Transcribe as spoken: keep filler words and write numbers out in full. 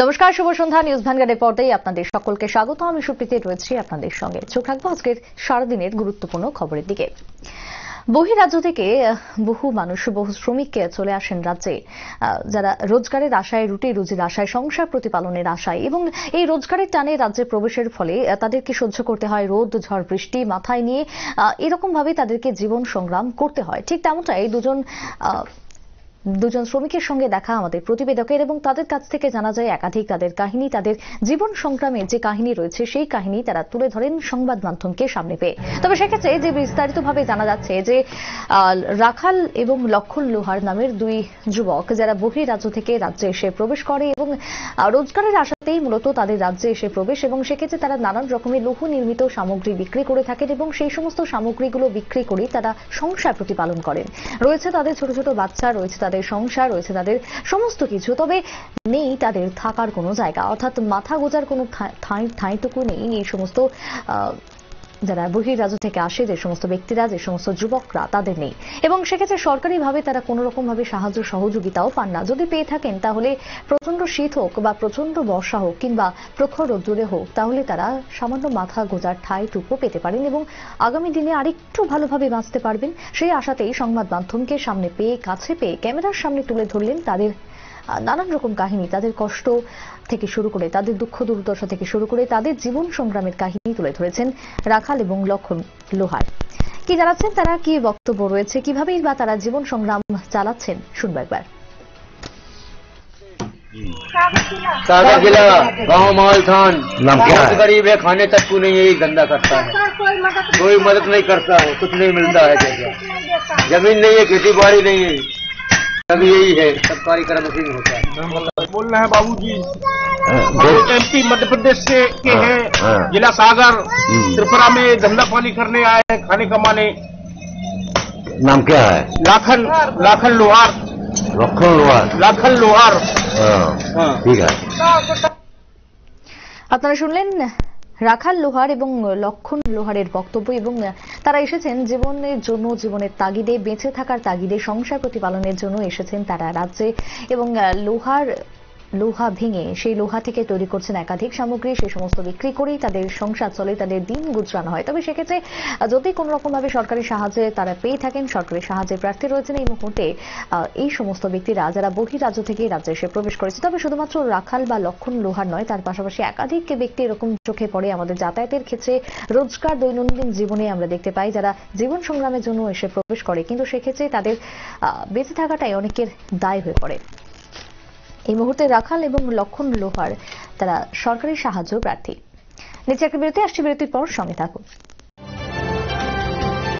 নমস্কার, শুভ সন্ধ্যা। নিউজ ভ্যানগার্ডের পর্দায় আপনাদের সকলকে স্বাগত। আমি সুপ্রীতি রয়েছি আপনাদের সঙ্গে। চোখ রাখবো আজকের সারাদিনের গুরুত্বপূর্ণ খবরের দিকে। বহিরাজ্য থেকে বহু মানুষ, বহু শ্রমিক চলে আসেন রাজ্যে, যারা রোজগারের আশায়, রুটি রুজির আশায়, সংসার প্রতিপালনের আশায়, এবং এই রোজগারের টানে রাজ্যে প্রবেশের ফলে তাদেরকে সহ্য করতে হয় রোদ, ঝড়, বৃষ্টি মাথায় নিয়ে। এরকম ভাবে তাদেরকে জীবন সংগ্রাম করতে হয়। ঠিক তেমনটাই দুজন দুজন শ্রমিকের সঙ্গে দেখা আমাদের প্রতিবেদকের, এবং তাদের কাছ থেকে জানা যায় একাধিক তাদের কাহিনী, তাদের জীবন সংগ্রামের যে কাহিনী রয়েছে সেই কাহিনী তারা তুলে ধরেন সংবাদ মাধ্যমকে সামনে পেয়ে। তবে সেক্ষেত্রে যে বিস্তারিতভাবে জানা যাচ্ছে যে রাখাল এবং লক্ষণ লোহার নামের দুই যুবক যারা বহিরাজ্য থেকে রাজ্যে এসে প্রবেশ করে এবং রোজগারের আশাতেই মূলত তাদের রাজ্যে এসে প্রবেশ, এবং সেক্ষেত্রে তারা নানান রকমের লৌহ নির্মিত সামগ্রী বিক্রি করে থাকেন এবং সেই সমস্ত সামগ্রীগুলো বিক্রি করে তারা সংসার প্রতিপালন করেন। রয়েছে তাদের ছোট ছোট বাচ্চা, রয়েছে তাদের সংসার, রয়েছে তাদের সমস্ত কিছু, তবে নেই তাদের থাকার কোনো জায়গা, অর্থাৎ মাথা গোজার কোনো ঠাঁইটুকু নেই এই সমস্ত যারা বহিরাজ্য থেকে আসে, যে সমস্ত ব্যক্তিরা, যে সমস্ত যুবকরা, তাদের নেই। এবং সেক্ষেত্রে সরকারিভাবে তারা কোনো রকম ভাবে সাহায্য সহযোগিতাও পান না। যদি পেয়ে থাকেন তাহলে প্রচন্ড শীত হোক বা প্রচন্ড বর্ষা হোক কিংবা প্রখর রোদ্দুরে হোক, তাহলে তারা সামান্য মাথা গোজার ঠাঁইটুকু পেতে পারেন এবং আগামী দিনে আরেকটু ভালোভাবে বাঁচতে পারবেন। সেই আশাতেই সংবাদ মাধ্যমকে সামনে পেয়ে, কাছে পেয়ে ক্যামেরার সামনে তুলে ধরলেন তাদের নানান রকম কাহিনী, তাদের কষ্ট থেকে শুরু করে, তাদের দুঃখ দুর্দশা থেকে শুরু করে তাদের জীবন সংগ্রামের কাহিনী তুলে ধরেছেন রাখাল এবং লক্ষণ লোহার। কি জানাচ্ছেন তারা, কি বক্তব্য রয়েছে, কিভাবেই বা তারা জীবন সংগ্রাম চালাচ্ছেন, শুনবো একবার। सागर जिला गांव मालथान। नाम क्या है? गरीब है, खाने तक को नहीं, यही धंधा करता है। कोई मदद नहीं करता है, कुछ नहीं मिलता है। जमीन नहीं है, खेती बाड़ी नहीं है, अभी यही है, सरकारी कर्मचारी होता है। बोलना है बाबू जी, एमपी मध्य प्रदेश से के हैं, जिला सागर, त्रिपुरा में धंधा पानी करने आए हैं, खाने कमाने। नाम क्या है? लाखन लाखन लोहार। लखन लोहार। लाखन लोहार। ঠিক আছে। আপনারা শুনলেন রাখাল লোহার এবং লক্ষণ লোহারের বক্তব্য, এবং তারা এসেছেন জীবনের জন্য, জীবনের তাগিদে, বেঁচে থাকার তাগিদে, সংসার প্রতিপালনের জন্য এসেছেন তারা রাজ্যে, এবং লোহার লোহা ভেঙে সেই লোহা থেকে তৈরি করছেন একাধিক সামগ্রী, সেই সমস্ত বিক্রি করেই তাদের সংসার চলে, তাদের দিন গুজরানো হয়। তবে সেক্ষেত্রে যদি কোন রকম ভাবে সরকারি সাহায্যে তারা পেয়ে থাকেন, সরকারি সাহায্যের প্রার্থী রয়েছেন এই মুহূর্তে এই সমস্ত ব্যক্তিরা যারা বহিরাজ্য থেকে রাজ্যে এসে প্রবেশ করেছে। তবে শুধুমাত্র রাখাল বা লক্ষণ লোহার নয়, তার পাশাপাশি একাধিক ব্যক্তি এরকম চোখে পড়ে আমাদের যাতায়াতের ক্ষেত্রে, রোজগার, দৈনন্দিন জীবনে আমরা দেখতে পাই যারা জীবন সংগ্রামের জন্য এসে প্রবেশ করে, কিন্তু সেক্ষেত্রে তাদের বেঁচে থাকাটাই অনেকের দায় হয়ে পড়ে। এই মুহূর্তে রাখাল এবং লক্ষণ লোহার তারা সরকারি সাহায্য প্রার্থী। নিচে একটা বিরতি, আসছে বিরতির পর সঙ্গে থাকুন।